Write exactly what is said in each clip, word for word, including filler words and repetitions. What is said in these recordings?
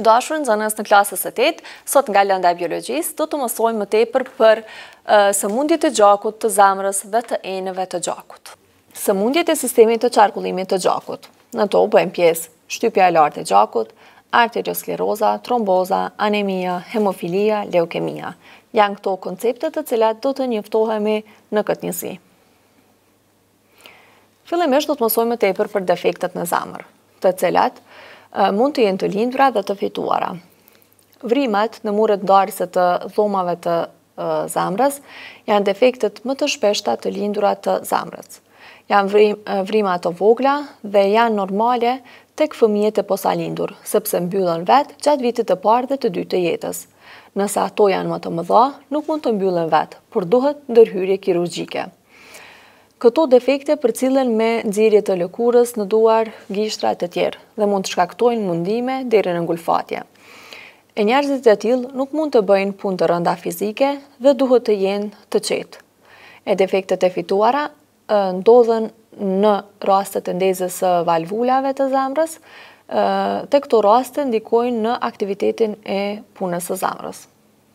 Të dashur, nxënës në klasës së tetë, sot nga lënda e biologjisë, do të mësojmë më tepër për uh, sëmundjet e gjakut, të zemrës dhe të enëve të gjakut. Sëmundjet e sistemit të qarkullimit të gjakut. Në to bëjmë pjesë shtypja e lartë e gjakut, arterioskleroza, tromboza, anemia, hemofilia, leukemia. Janë këto konceptet të cilat do të njoftohemi në këtë njësi. Fillimisht do të mësojmë më tepër për defektet në zemër, të cilat uh, mund të jenë të lindura dhe të fituara. Vrimat në muret ndarëse të dhomave të uh, zemrës janë defektet më të shpeshta të lindura të zemrës. Janë vrim, uh, vrima të vogla dhe janë normale tek fëmijët e posalindur, sepse mbyllen vetë gjatë vitit të parë dhe të dytë të jetës. Nëse ato janë më të mëdha, nuk mund të mbyllen vetë, por duhet ndërhyrje kirurgjike. Këto defekte përcillen me nxjerrje të lëkurës në duar, gishtra e të tjerë dhe mund të shkaktojnë mundime deri në ngulfatje. E njerëzit e tillë nuk mund të bëjnë punë të rënda fizike dhe duhet të jenë të qetë. E defektet e fituara e, ndodhen në rastet e ndezjes së valvulave të zemrës, e, te këto raste ndikojnë në aktivitetin e punës së zemrës.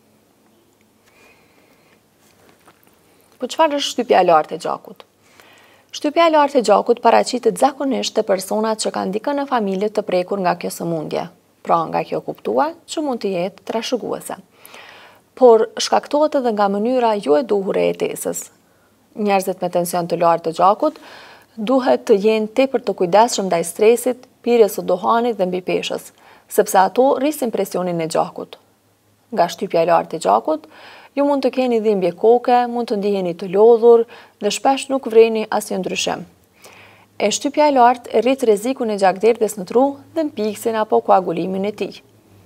Po çfarë është shtypja e lartë e gjakut? Shtypja e lartë e gjakut paraqitet zakonisht te personat që kanë dikën në familje të prekur nga kjo sëmundje, pra nga kjo kuptuar që mund të jetë trashëguese. Por shkaktohet edhe nga mënyra jo e duhur e jetesës. Njerëzit me tension të lartë të gjakut duhet të jenë tepër të kujdesshëm ndaj stresit, pirjes së duhanit dhe mbi peshës, sepse ato rrisin presionin e gjakut. Nga shtypja e lartë e gjakut, ju mund të keni dhimbje koke, mund të ndiheni të lodhur dhe shpesh nuk vreni asnjë ndryshim. E shtypja e lartë e rrit rrezikun e gjakderdhjes në tru dhe mpiksin apo koagulimin e tij.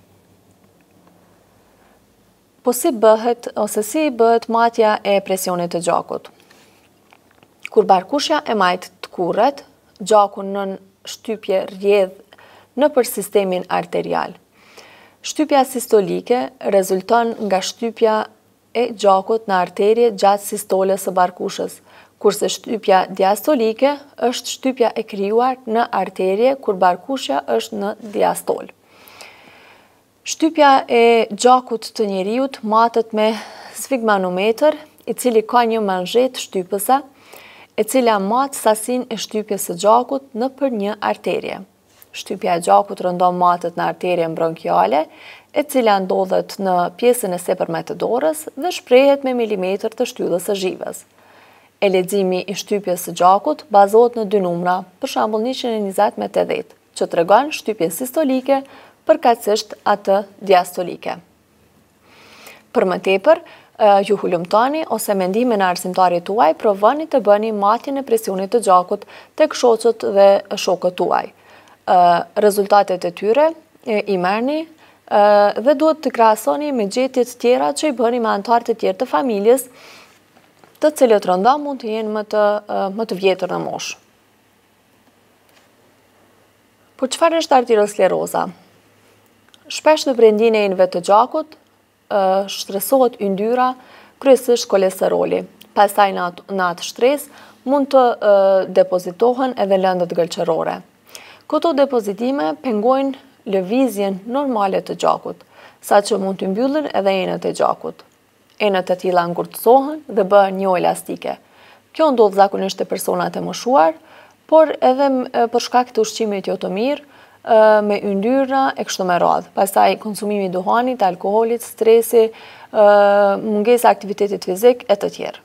Po si bëhet ose si bëhet matja e presionit të gjakut? Kur barkushja e majt të kurret, gjaku nën shtypje rrjedh nëpër sistemin arterial. Shtypja sistolike rezulton nga shtypja e gjakut në arterie gjatë sistoles së barkushës, kurse shtypja diastolike është shtypja e krijuar në arterie kur barkushja është në diastol. Shtypja e gjakut të njeriut matet me sfigmanometër, i cili ka një manzhet shtypëse, e cila mat sasinë e shtypjes së gjakut nëpër një arterie. Shtypja e gjakut rëndon matet në arterien bronkiale, e cila ndodhet në pjesën e sepërme të dorës dhe shprehet me milimetër të shtyllës së zhivës. E leximi i shtypjes së gjakut bazohet në dy numra, për shembull njëqind e njëzet me tetëdhjetë, që tregon shtypjen sistolike përkatësisht atë diastolike. Për më tepër, ju hulumtoni ose me ndihmën e arsimtarit tuaj provoni të bëni matjen e presionit të gjakut tek shoqët dhe shokët tuaj. Rezultatet e tyre i merrni dhe duhet të krahasoni me gjetjet tjera që i bëni me anëtarët e tjerë të familjes, të cilët rënda mund të jenë më të, më të vjetër në moshë. Por çfarë është arterioskleroza? Shpesh në brendin e enëve të gjakut shtresohet yndyra, kryesisht kolesteroli. Pastaj në atë shtres mund të depozitohen edhe lëndët gëlqërore. Këto depozitime pengojnë lëvizjen normale të gjakut, saqë mund të mbyllin edhe enët e gjakut. Enët e tilla ngurtësohen dhe bëhen jo elastike. Kjo ndodh zakonisht te personat e moshuar, por edhe për shkak të ushqimit jo të mirë, me yndyra e kështu me radhë. Pastaj konsumimi i duhanit, alkoolit, stresi, mungesa e aktivitetit fizik e të tjerë.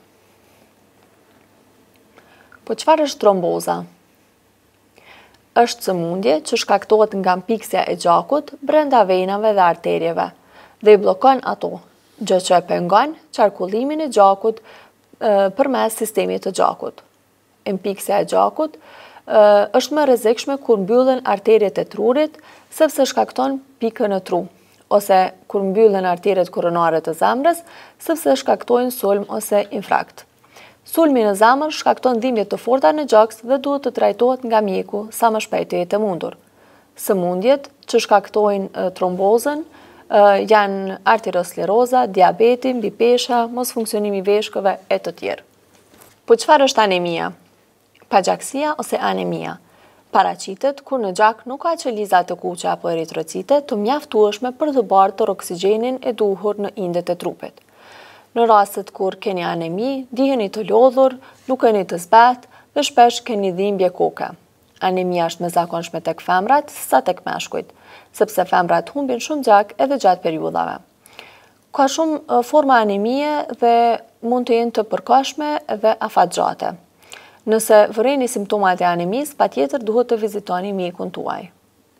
Po çfarë është tromboza? Është sëmundje që shkaktohet nga mpiksja e gjakut brenda venave dhe arterieve dhe i bllokon ato, gjë që e pengon qarkullimin e gjakut përmes sistemit të gjakut. Mpiksja e gjakut është më rrezikshme kur mbyllen arteriet e trurit, sepse shkakton pikën në tru, ose kur mbyllen arteriet koronare të zemrës, sepse shkaktojnë sulm ose infarkt. Sulmi në zemër shkakton dhimbje të forta në gjaks dhe duhet të trajtohet nga mjeku sa më shpejt të jetë e mundur. Sëmundjet që shkaktojnë trombozën janë arterioskleroza, diabeti, mbipesha, mosfunksionimi i veshkëve e të tjerë. Po çfarë është anemia? Pagjaksia ose anemia Paraqitet kur në gjak nuk ka qeliza të kuqe apo eritrocite të mjaftueshme për të bartur oksigenin e duhur në indet e trupit. Në rastet kur keni anemi, diheni të lodhur, dukeni të zbat dhe shpesh keni dhimbje koke. Anemia është me zakonshme tek femrat sa tek meshkujt, sepse femrat humbin shumë gjak edhe gjatë periudhave. Ka shumë forma anemie dhe mund të jenë të përkohshme dhe afatgjate. Nëse vëreni simptomat e anemis, patjetër duhet të vizitoni mjekun tuaj.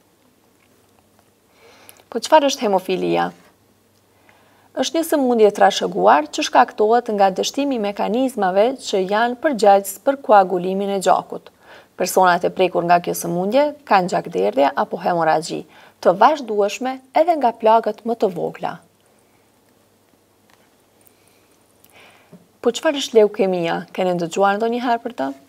Po çfarë është hemofilia? Është një sëmundje e trashëguar që shkaktohet nga dështimi i mekanizmave që janë përgjegjës për koagulimin e gjakut. Personat e prekur nga kjo sëmundje kanë gjakderdhje apo hemoragji të vazhdueshme edhe nga plagët më të vogla. Po çfarë është leukemia? Keni dëgjuar ndonjëherë për të?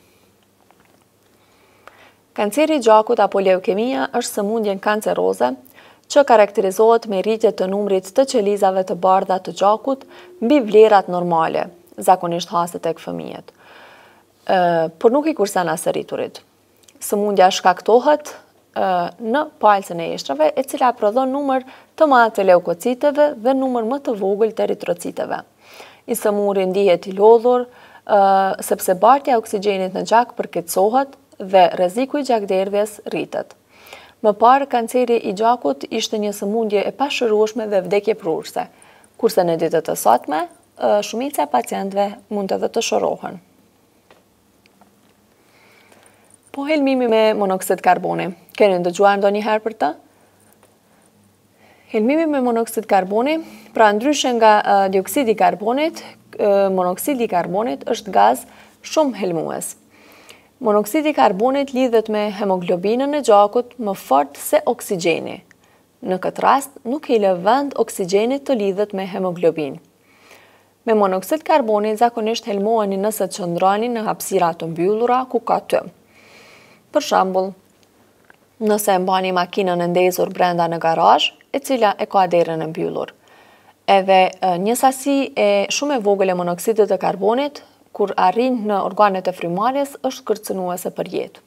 Kanceri i gjakut apo leukemia është sëmundje kanceroze që karakterizohet me rritje të numrit të qelizave të bardha të gjakut mbi vlerat normale, zakonisht haste tek fëmijët. Por nuk i kursen as së rriturit. Sëmundja shkaktohet në palcën e ishtrave, e cila prodhon numër të madh të leukociteve dhe numër më të vogël të eritrociteve. I sëmuri ndihet i lodhur, sepse bartja e oksigjenit në gjak përkeqësohet dhe rreziku i gjakderdhjes rritet. Më parë, kanceri i gjakut ishte një sëmundje e pashërueshme dhe vdekje prurse, kurse në ditët e sotme, shumica e pacientëve mund edhe të shërohen. Po helmimi me monoksid karboni. Keni dëgjuar ndonjëherë për të? Helmimi me monoksid karboni, pra ndryshe nga uh, dioksidi i karbonit, uh, monoksidi i karbonit është gaz shumë helmues. Monoksidi i karbonit lidhet me hemoglobinën e gjakut më fort se oksigjeni. Në këtë rast, nuk i lë vend oksigjenit të lidhet me hemoglobin. Me monoksid karboni zakonisht helmoheni nëse qëndroni në hapësira të mbyllura ku ka tym. Për shembull, nëse e mbani makinën e ndezur brenda në garazh, e cila e ka derën e mbyllur. Edhe një sasi e shumë e vogël e monoksidit të karbonit, kur arrin në organet e frymarrjes, është kërcënuese për jetë.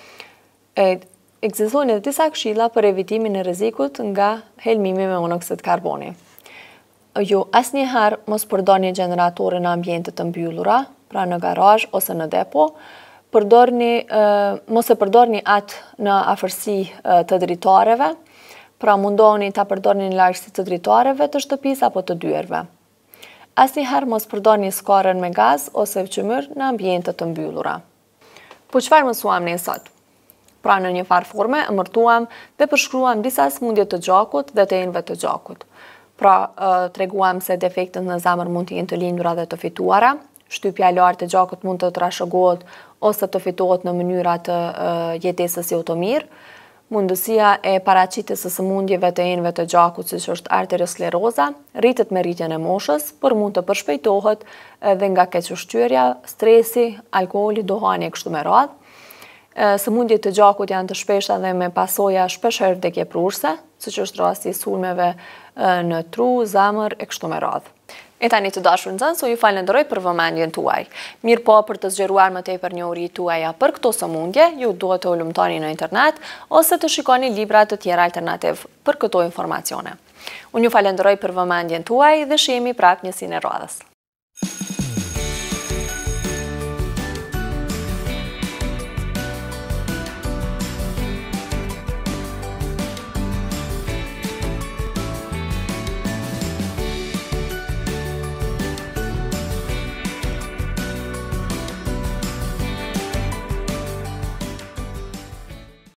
Ekzistojnë edhe disa këshilla për evitimin e rrezikut nga helmimi me monoksid karboni. Ju asnjëherë mos përdorni gjeneratore në ambiente të mbyllura, pra në garazh ose në depo. Përdorni, mos e përdorni atë në afërsi të dritareve, pra mundohuni ta përdorni në largësi të dritareve të shtëpisë apo të dyerve. Asnjëherë mos përdorni skarën me gaz ose fqymyr në ambiente të mbyllura. Po çfarë mësuam ne sot? Pra në një farë forme emërtuam dhe përshkruam disa sëmundje të gjakut dhe të enëve të gjakut. Pra treguam se defektet në zemër mund të jenë të lindura dhe të fituara, shtypja e lartë e gjakut mund të trashëgohet ose të fitohet në mënyra të jetesës jotomir, mundësia e paraqitjes së sëmundjeve të enëve të gjakut, siç është arterioskleroza, rritet me rritjen e moshës, por mund të përshpejtohet edhe nga kequshqyrja, stresi, alkooli, duhani e kështu me radhë. Sëmundjet të gjakut janë të shpeshta dhe me pasoja shpeshherë vdekje prurse, siç është rasti i sulmeve në tru, zemër e kështu me radhë. E tani të dashur nxënës, ju falenderoj për vëmendjen tuaj. Mirë po, për të zgjeruar më tepër njohuritë tuaja për këto sëmundje, ju duhet të ulumtoni në internet ose të shikoni libra të tjera alternativ për këto informacione. Unë ju falenderoj për vëmendjen tuaj dhe shihemi prapë njësinë e radhës.